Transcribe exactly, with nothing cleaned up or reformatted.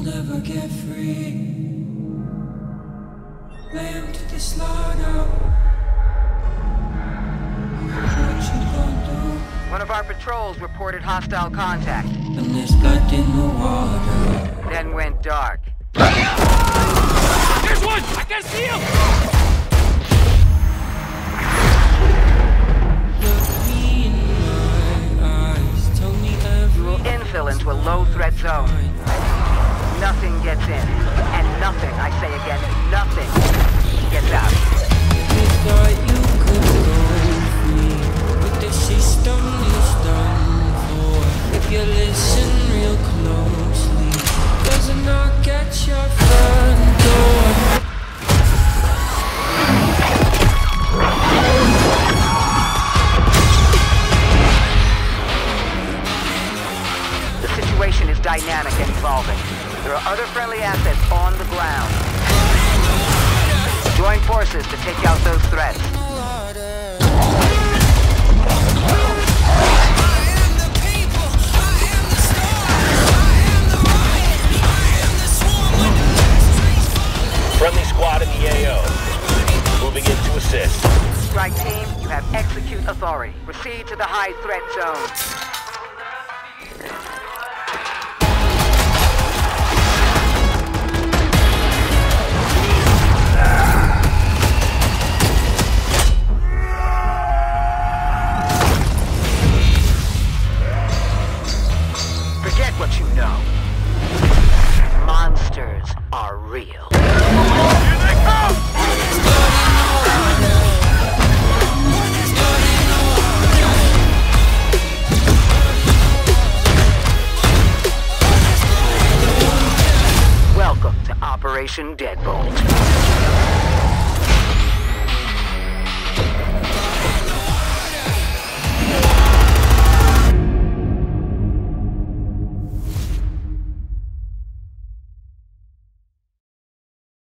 never get free. Lay him to the slaughter. What you gonna do? One of our patrols reported hostile contact. When there's blood in the water. Then went dark. There's one! I can see him! Look me in my eyes. Tell me everything. You will infill into a low-threat zone. Nothing gets in. And nothing, I say again, nothing gets out. You thought you could go with me, but the system is done for. If you listen real closely, there's a knock at your front door. The situation is dynamic and evolving. There are other friendly assets on the ground. Join forces to take out those threats. Friendly squad in the A O. Moving in to assist. Strike team, you have execute authority. Proceed to the high threat zone. Forget what you know. Monsters are real. Here they come! Welcome to Operation Deadbolt.